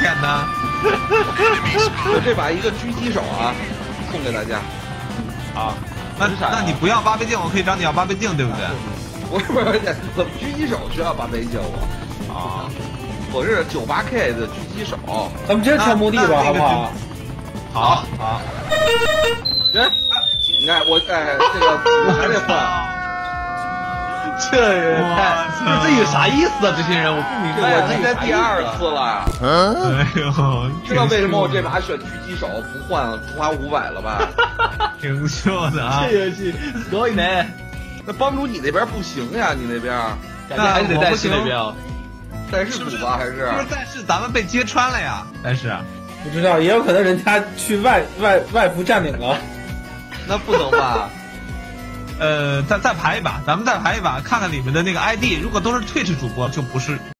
天哪！ 我这把一个狙击手啊，送给大家。 啊，那你不要8倍镜，我可以找你要8倍镜，对不对？ 我不是，怎么狙击手需要8倍镜我？ 啊， 我是98K 的狙击手。 咱们直接跳墓地吧，好不好？ 好好。 人，你看我这个我还得换。 这人这有啥意思啊？这些人我不明白。 我今天第2次了。 哎呦， 知道为什么我这把选狙击手不换花500了吧？ 挺秀的啊！ 这游戏可以呢。 那帮主你那边不行呀，你那边感觉还是得在市那边哦。 但是组吧还是？ 不是，但是咱们被揭穿了呀！但是不知道，也有可能人家去外服占领了。 那不能吧？ 再排一把，咱们再排一把，看看你们的那个 ID，如果都是 Twitch 主播，就不是